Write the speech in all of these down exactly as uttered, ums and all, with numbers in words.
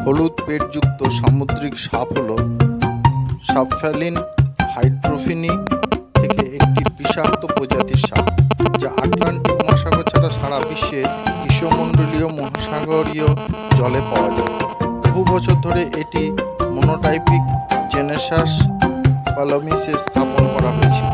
হলুদ পেটযুক্ত সামুদ্রিক সাপ হল সাবফ্যালিন হাইড্রোফিনি থেকে একটি বিষাক্ত প্রজাতির সাপ, যা আটলান্টিক মহাসাগর ছাড়া সারা বিশ্বে গ্রীষ্মমণ্ডলীয় মহাসাগরীয় জলে পাওয়া যায়। বহু বছর ধরে এটি মোনোটাইপিক জেনেসাস প্যালামিসে স্থাপন করা হয়েছিল,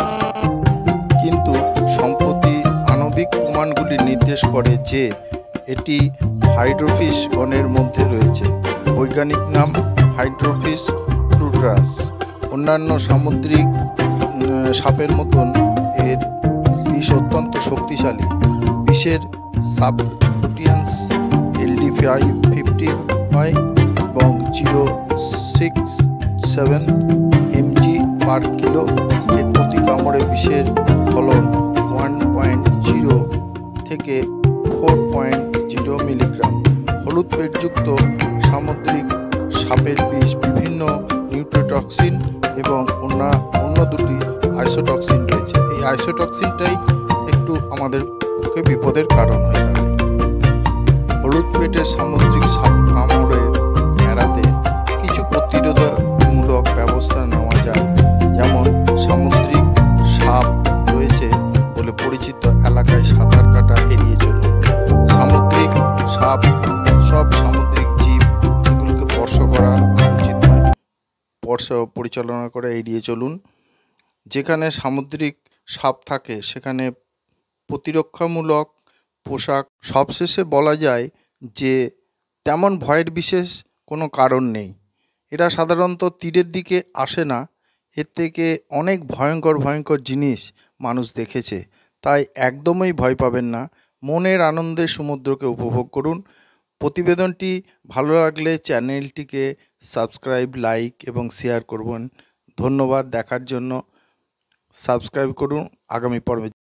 কিন্তু সম্প্রতি আণবিক প্রমাণগুলি নির্দেশ করে যে এটি হাইড্রোফিস গণের মধ্যে রয়েছে। বৈজ্ঞানিক নাম হাইড্রোফিস প্লাটুরাস। অন্যান্য সামুদ্রিক সাপের মতন এর বিষ অত্যন্ত শক্তিশালী। বিষের সাবকুটিয়ান্স এলডি ফাইভ ফিফটি হয় এবং zero six seven MG per kilo. এর প্রতি কামড়ে বিষের ফলন ওয়ান পয়েন্ট জিরো থেকে ফোর পয়েন্ট জিরো মিলিগ্রাম। হলুদ পেটযুক্ত সামুদ্রিক সাপের বিষ বিভিন্ন নিউরোটক্সিন এবং অন্য অন্য দুটি আইসোটক্সিন রয়েছে। এই আইসোটক্সিনটাই একটু আমাদের পক্ষে বিপদের কারণ হয়ে দাঁড়ায়। হলুদ পেটের সামুদ্রিক সাপ কামড়ের এড়াতে কিছু প্রতিরোধমূলক ব্যবস্থা নেওয়া যায়, যেমন সামুদ্রিক সাপ রয়েছে বলে পরিচিত এলাকায় সাঁতার কাটা এড়িয়ে চলুন। সামুদ্রিক সাপ সব সামুদ্রিক জীব, এগুলোকে স্পর্শ করা উচিত নয়। স্পর্শ পরিচালনা করে এড়িয়ে চলুন। যেখানে সামুদ্রিক সাপ থাকে সেখানে প্রতিরক্ষামূলক পোশাক। সবশেষে বলা যায় যে তেমন ভয়ের বিশেষ কোনো কারণ নেই। এরা সাধারণত তীরের দিকে আসে না। এর থেকে অনেক ভয়ঙ্কর ভয়ঙ্কর জিনিস মানুষ দেখেছে, তাই একদমই ভয় পাবেন না। মনের আনন্দে সমুদ্রকে উপভোগ করুন। প্রতিবেদনটি ভালো লাগলে চ্যানেলটিকে সাবস্ক্রাইব, লাইক এবং শেয়ার করবেন। ধন্যবাদ দেখার জন্য। সাবস্ক্রাইব করুন। আগামী পর্বে